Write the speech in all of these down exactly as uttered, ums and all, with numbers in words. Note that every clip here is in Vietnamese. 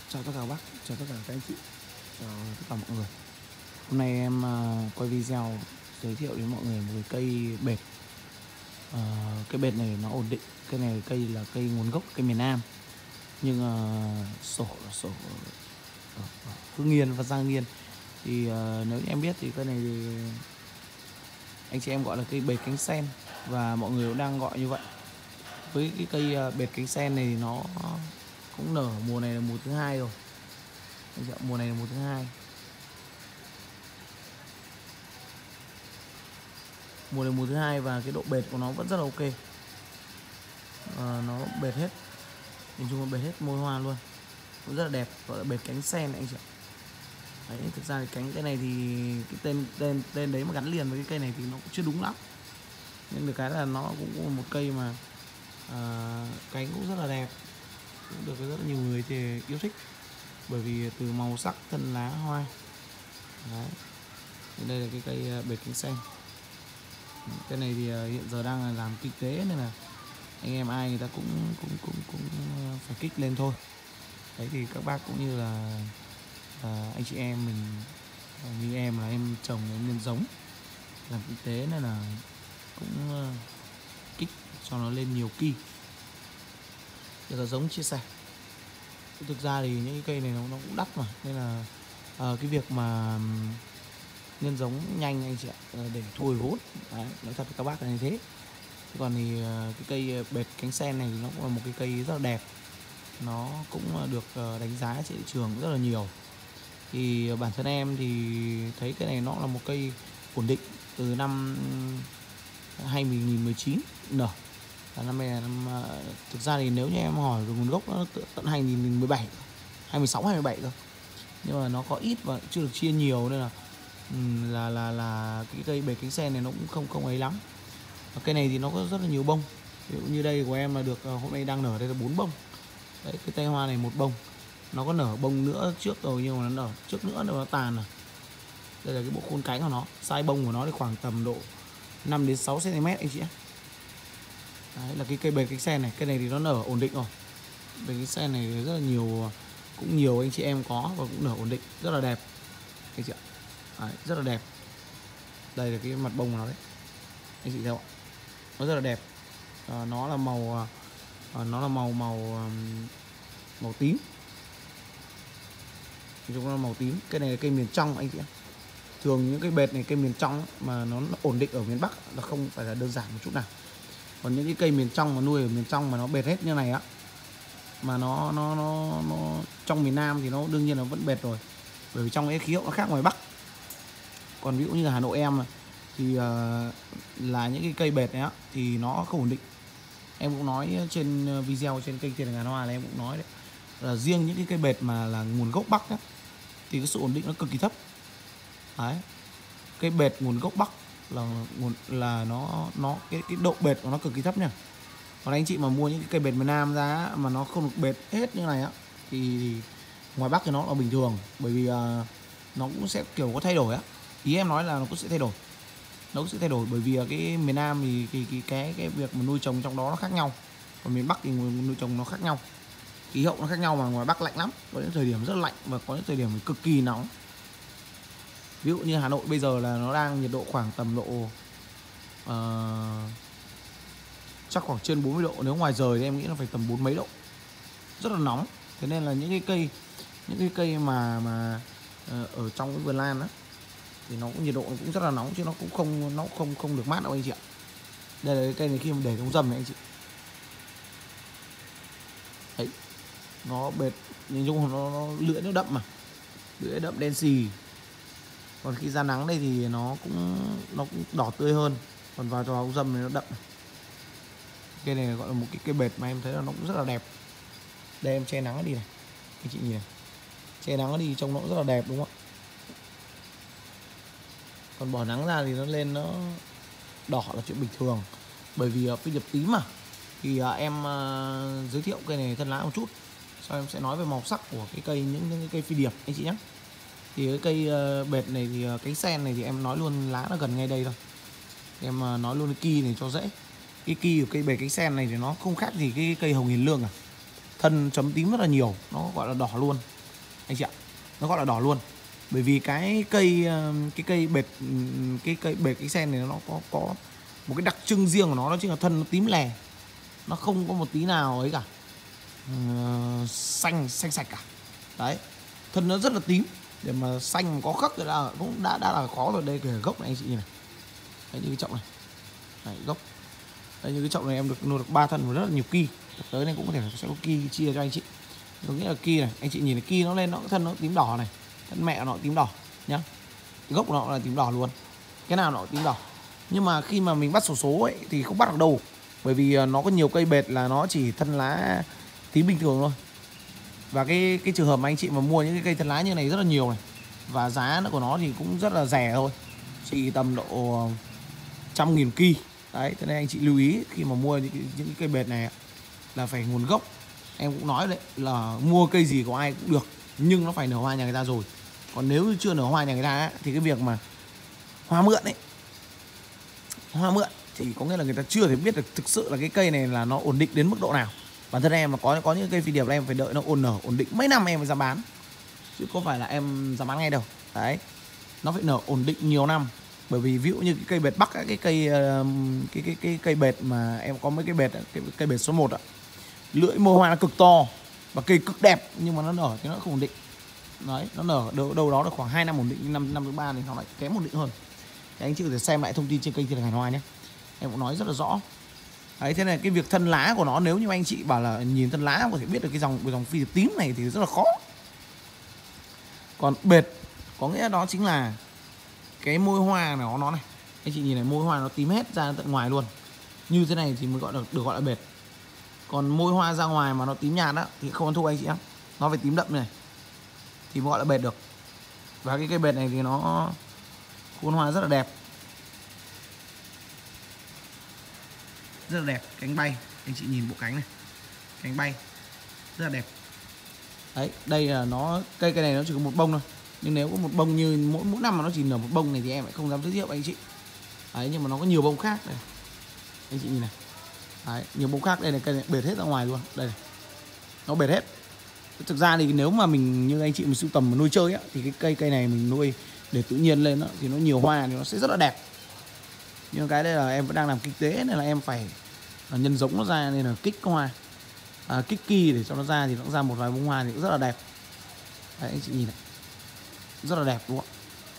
Chào tất cả các bác, chào tất cả các anh chị, chào tất cả mọi người. Hôm nay em uh, quay video giới thiệu đến mọi người một cái cây bệt. uh, Cái bệt này nó ổn định. Cây này cây là cây nguồn gốc cây miền Nam, nhưng uh, sổ sổ ở Hưng Yên và Giang Yên. Thì uh, nếu như em biết thì cây này thì anh chị em gọi là cây bệt cánh sen, và mọi người cũng đang gọi như vậy. Với cái cây uh, bệt cánh sen này thì nó cũng nở mùa này là mùa thứ hai rồi. Mùa này là mùa thứ hai. Mùa này mùa thứ hai và cái độ bệt của nó vẫn rất là ok. à, Nó bệt hết, nhìn chung là bệt hết môi hoa luôn, cũng rất là đẹp, gọi là bệt cánh sen anh chị ạ. Đấy, thực ra thì cánh cái này thì cái tên tên tên đấy mà gắn liền với cái cây này thì nó cũng chưa đúng lắm, nhưng được cái là nó cũng có một cây mà à, cánh cũng rất là đẹp, cũng được rất là nhiều người thì yêu thích, bởi vì từ màu sắc thân lá hoa. Đấy, đây là cái cây bệt cánh sen. Cái này thì hiện giờ đang là làm kinh tế nên là anh em ai người ta cũng cũng cũng cũng phải kích lên thôi. Đấy thì các bác cũng như là à, anh chị em mình, như em là em trồng em nhân giống làm kinh tế nên là cũng uh, kích cho nó lên nhiều kỳ để là giống chia sẻ. Thực ra thì những cái cây này nó, nó cũng đắt mà, nên là uh, cái việc mà nhân giống nhanh anh chị ạ, để thu hồi vốn. Đấy, nói thật với các bác là như thế. Thế còn thì cái cây bệt cánh sen này thì nó cũng là một cái cây rất là đẹp, nó cũng được đánh giá trên thị trường rất là nhiều. Thì bản thân em thì thấy cái này nó là một cây ổn định từ năm hai nghìn mười chín nở. Năm nay là năm, thực ra thì nếu như em hỏi về nguồn gốc nó tận hai nghìn mười bảy, hai mươi sáu, hai mươi bảy cơ, nhưng mà nó có ít và chưa được chia nhiều nên là là là là cái cây bệt cánh sen này nó cũng không không ấy lắm. Và cây này thì nó có rất là nhiều bông. Ví dụ như đây của em là được hôm nay đang nở đây là bốn bông. Đấy, cái tay hoa này một bông, nó có nở bông nữa trước rồi nhưng mà nó nở trước nữa nó tàn rồi. Đây là cái bộ khuôn cánh của nó, size bông của nó thì khoảng tầm độ năm đến sáu xăng ti mét anh chị ạ. Đấy là cái cây bệt cánh sen này. Cây này thì nó nở ổn định rồi. Bệt cánh sen này rất là nhiều, cũng nhiều anh chị em có và cũng nở ổn định, rất là đẹp anh chị ạ. Đấy, rất là đẹp. Đây là cái mặt bông của nó đấy anh chị thấy không ạ, nó rất là đẹp. À, nó là màu à, nó là màu màu màu tím, chúng là màu tím. Cái này là cây miền trong anh chị ạ. Thường những cái bệt này cây miền trong mà nó ổn định ở miền Bắc là không phải là đơn giản một chút nào. Còn những cái cây miền trong mà nuôi ở miền trong mà nó bệt hết như này á, mà nó nó nó nó trong miền Nam thì nó đương nhiên là vẫn bệt rồi, bởi vì trong cái khí hậu nó khác ngoài Bắc. Còn ví dụ như là Hà Nội em thì uh, là những cái cây bệt này á thì nó không ổn định. Em cũng nói trên video trên kênh Tiền Là Ngàn Hoa là em cũng nói đấy, là riêng những cái cây bệt mà là nguồn gốc Bắc á, thì cái sự ổn định nó cực kỳ thấp. Đấy, cây bệt nguồn gốc Bắc là nguồn là nó nó cái cái độ bệt của nó cực kỳ thấp nha. Còn anh chị mà mua những cái cây bệt miền Nam ra mà nó không được bệt hết như này á thì ngoài Bắc thì nó là bình thường, bởi vì uh, nó cũng sẽ kiểu có thay đổi á. Ý em nói là nó cũng sẽ thay đổi, nó cũng sẽ thay đổi bởi vì cái miền Nam thì cái cái cái cái việc mà nuôi trồng trong đó nó khác nhau, còn miền Bắc thì nuôi trồng nó khác nhau, khí hậu nó khác nhau. Mà ngoài Bắc lạnh lắm, có những thời điểm rất lạnh và có những thời điểm cực kỳ nóng. Ví dụ như Hà Nội bây giờ là nó đang nhiệt độ khoảng tầm độ uh, chắc khoảng trên bốn mươi độ, nếu ngoài trời thì em nghĩ là phải tầm bốn mấy độ, rất là nóng. Thế nên là những cái cây những cái cây mà mà uh, ở trong cái vườn lan á thì nó cũng nhiệt độ cũng rất là nóng, chứ nó cũng không nó không không được mát đâu anh chị ạ. Đây là cái cây này khi mà để trong dầm này anh chị. Đấy, nó bệt, nhìn chung nó, nó lưỡi nó đậm mà, lưỡi đậm đen xì. Còn khi ra nắng đây thì nó cũng nó cũng đỏ tươi hơn, còn vào trong dầm này nó đậm. Cây này gọi là một cái cây bệt mà em thấy là nó cũng rất là đẹp. Đây em che nắng nó đi này anh chị nhìn này, che nắng nó đi trông nó cũng rất là đẹp đúng không ạ. Còn bỏ nắng ra thì nó lên nó đỏ là chuyện bình thường, bởi vì phi điệp tím mà. Thì em uh, giới thiệu cây này thân lá một chút, sau em sẽ nói về màu sắc của cái cây, những, những cái cây phi điệp anh chị nhé. Thì cái cây uh, bệt này thì uh, cánh sen này thì em nói luôn lá nó gần ngay đây thôi. Em uh, nói luôn cái kỳ này cho dễ. Cái kỳ của cây bệt cánh sen này thì nó không khác gì cái cây hồng hiền lương à. Thân chấm tím rất là nhiều, nó gọi là đỏ luôn. anh chị ạ. Nó gọi là đỏ luôn. Bởi vì cái cây cái cây bệt cái cây bệt cái sen này nó có có một cái đặc trưng riêng của nó, đó chính là thân nó tím lè. Nó không có một tí nào ấy cả. Uh, xanh xanh sạch cả. Đấy. Thân nó rất là tím, để mà xanh có khắc là cũng đã đã là khó rồi. Đây kìa, gốc này anh chị nhìn này. Đấy, như cái chậu này. Đấy, gốc. Đây, như cái chậu này em được nuôi được ba thân và rất là nhiều ki. Tới đây cũng có thể sẽ có ki chia cho anh chị. Có nghĩa là ki này, anh chị nhìn này, ki nó lên nó thân nó tím đỏ này, thân mẹ nó tím đỏ nhá. Gốc của nó là tím đỏ luôn. Cái nào nó tím đỏ. Nhưng mà khi mà mình bắt xổ số ấy thì không bắt được đâu. Bởi vì nó có nhiều cây bệt là nó chỉ thân lá tím bình thường thôi. Và cái cái trường hợp mà anh chị mà mua những cái cây thân lá như này rất là nhiều này, và giá của nó thì cũng rất là rẻ thôi, chỉ tầm độ trăm nghìn ki. Đấy, thế nên anh chị lưu ý khi mà mua những cái, những cái cây bệt này là phải nguồn gốc. Em cũng nói đấy là mua cây gì của ai cũng được, nhưng nó phải nở hoa nhà người ta rồi. Còn nếu như chưa nở hoa nhà người ta ấy, thì cái việc mà hoa mượn ấy, hoa mượn thì có nghĩa là người ta chưa thể biết được thực sự là cái cây này là nó ổn định đến mức độ nào. Bản thân em mà có có những cây phi điệp là em phải đợi nó ổn nở ổn định mấy năm em mới dám bán, chứ không phải là em dám bán ngay đâu. Đấy, nó phải nở ổn định nhiều năm. Bởi vì ví dụ như cái cây bệt Bắc, cái cây cái cái cái cây bệt mà em có mấy cái bệt, cái cây bệt số một ạ, lưỡi môi hoa nó cực to và cây cực đẹp, nhưng mà nó nở thì nó không ổn định. Đấy, nó nở đâu, đâu đó được khoảng hai năm ổn định, nhưng năm năm thứ ba thì nó lại kém ổn định hơn. Thì anh chị có thể xem lại thông tin trên kênh Thiên Thành Hàn Hoa nhé, em cũng nói rất là rõ. Đấy, thế này cái việc thân lá của nó, nếu như anh chị bảo là nhìn thân lá có thể biết được cái dòng cái dòng phi điệp tím này thì rất là khó. Còn bệt có nghĩa đó chính là cái môi hoa này của nó này, anh chị nhìn này, môi hoa nó tím hết ra tận ngoài luôn. Như thế này thì mới gọi là được gọi là bệt. Còn môi hoa ra ngoài mà nó tím nhạt đó thì không ăn thua anh chị em, nó phải tím đậm này thì mới gọi là bệt được. Và cái cây bệt này thì nó khuôn hoa rất là đẹp, rất là đẹp. Cánh bay, anh chị nhìn bộ cánh này, cánh bay rất là đẹp. Đấy, đây là nó, cây cây này nó chỉ có một bông thôi, nhưng nếu có một bông như mỗi mỗi năm mà nó chỉ nở một bông này thì em lại không dám giới thiệu anh chị. Đấy, nhưng mà nó có nhiều bông khác này, anh chị nhìn này. Đấy, nhiều bông khác. Đây này, cây này bệt hết ra ngoài luôn, đây này, nó bệt hết. Thực ra thì nếu mà mình như anh chị mình sưu tầm mà nuôi chơi á, thì cái cây cây này mình nuôi để tự nhiên lên đó, thì nó nhiều hoa thì nó sẽ rất là đẹp. Nhưng cái đây là em vẫn đang làm kinh tế nên là em phải nhân giống nó ra, nên là kích hoa, à, kích ki để cho nó ra thì nó ra một vài bông hoa thì cũng rất là đẹp. Đấy, anh chị nhìn này, rất là đẹp đúng không ạ?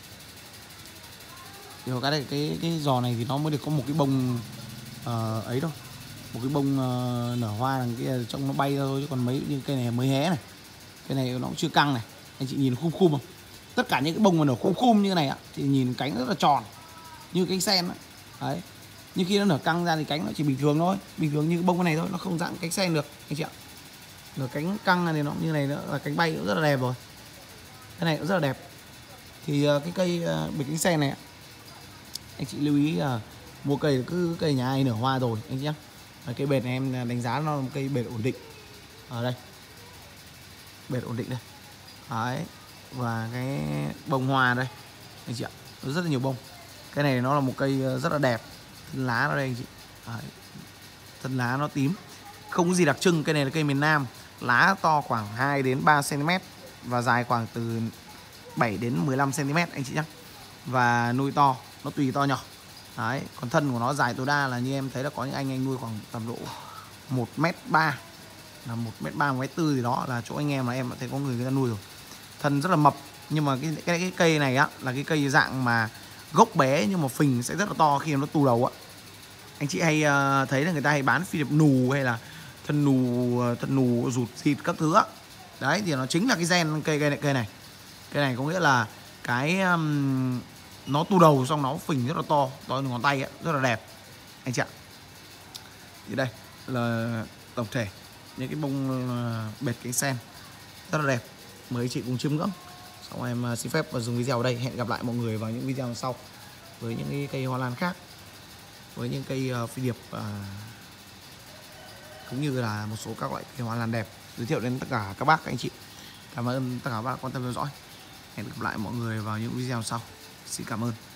Thì cái này, cái cái giò này thì nó mới được có một cái bông uh, ấy thôi, một cái bông uh, nở hoa đằng kia trông nó bay ra thôi, chứ còn mấy như cây này mới hé này, cây này nó cũng chưa căng này, anh chị nhìn khum khum không? Tất cả những cái bông mà nở khum khum như này á thì nhìn cánh rất là tròn như cánh sen đấy. Đấy, nhưng khi nó nở căng ra thì cánh nó chỉ bình thường thôi, bình thường như cái bông này thôi, nó không dạng cánh sen được anh chị ạ. Nở cánh căng này nó như này nữa là cánh bay cũng rất là đẹp rồi, cái này cũng rất là đẹp. Thì uh, cái cây uh, bịch cánh sen này anh chị lưu ý là uh, mua cây cứ cây nhà ai nở hoa rồi anh chị nhé. Cây bệt này em đánh giá nó là một cây bệt ổn định. Ở đây, bệt ổn định đây. Đấy, và cái bông hoa đây anh chị ạ, nó rất là nhiều bông. Cái này nó là một cây rất là đẹp, thân lá ở đây anh chị. Đấy, thân lá nó tím, không có gì đặc trưng. Cây này là cây miền Nam, lá to khoảng hai đến ba xăng ti mét và dài khoảng từ bảy đến mười lăm xăng ti mét anh chị nhé. Và nuôi to, nó tùy to nhỏ. Đấy, còn thân của nó dài tối đa là như em thấy là có những anh anh nuôi khoảng tầm độ một mét ba, là một mét ba, một mét tư gì đó, là chỗ anh em mà em đã thấy có người người ta nuôi rồi. Thân rất là mập, nhưng mà cái, cái, cái cây này á là cái cây dạng mà gốc bé nhưng mà phình sẽ rất là to khi nó tù đầu á. Anh chị hay uh, thấy là người ta hay bán phi điệp nù hay là thân nù, thân nù rụt thịt các thứ á. Đấy thì nó chính là cái gen cây cây này, cây này. Cây này có nghĩa là cái um, nó tu đầu xong nó phình rất là to, to như ngón tay ấy, rất là đẹp anh chị ạ. Thì đây là tổng thể những cái bông uh, bệt cánh sen rất là đẹp, mời anh chị cùng chiêm ngưỡng. Xong em uh, xin phép và dùng video ở đây. Hẹn gặp lại mọi người vào những video sau với những cái cây hoa lan khác, với những cây uh, phi điệp uh, cũng như là một số các loại cây hoa lan đẹp giới thiệu đến tất cả các bác các anh chị. Cảm ơn tất cả các bác quan tâm theo dõi. Hẹn gặp lại mọi người vào những video sau. Xin cảm ơn.